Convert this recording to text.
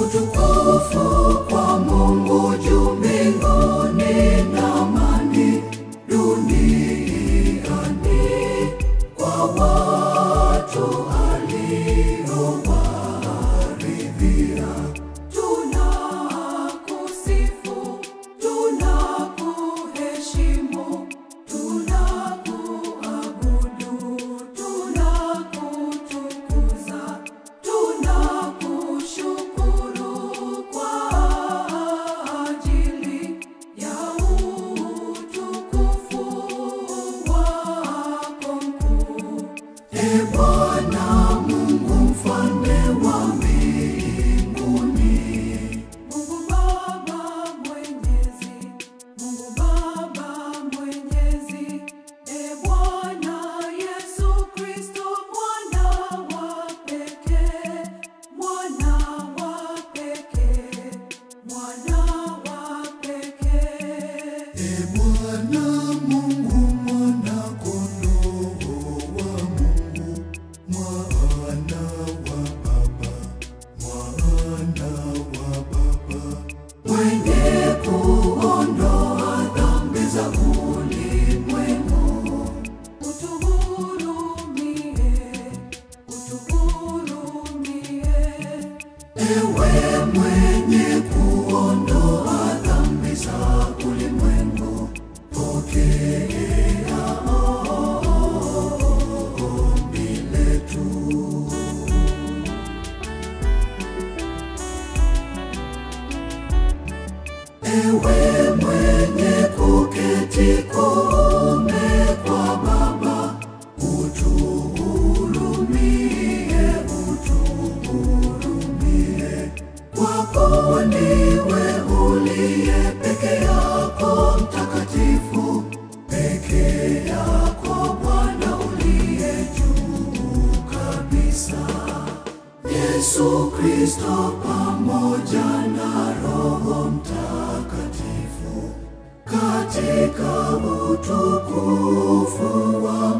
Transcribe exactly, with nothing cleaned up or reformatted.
Utukufu kwa Mungu juu mbinguni na amani duniani kwa watu aliowaridhia. Tunakusifu, tunakuheshimu, tunakuabudu, tunakutukuza, tunakushukuru kwa ajili ya utukufu wako mkuu. Ee Bwana Mungu mfalme wa mbinguni, Mungu Baba mwenyezi, Mungu Baba mwenyezi, Ee Bwana Yesu Kristo, mwana wa pekee, mwana wa pekee, mwana wa pekee. Ee Bwana Mungu, mwana kondoo wa Mungu, mwana wa Baba, mwana wa Baba, mwenye kuondoa dhambi za ulimwengu. Utuhurumie, utuhurumie, ewe mwenye kuondoa dhambi za ulimwengu. Pokea ombi letu. Ewe mwenye kuketi kuume kwa Baba, utuhurumie, utuhurumie. Kwako ndiwe uliye peke yako mtakatifu, peke yako Bwana uliye juu kabisa. Yesu Kristo pamoja na Roho Mtakatifu katika utukufu wa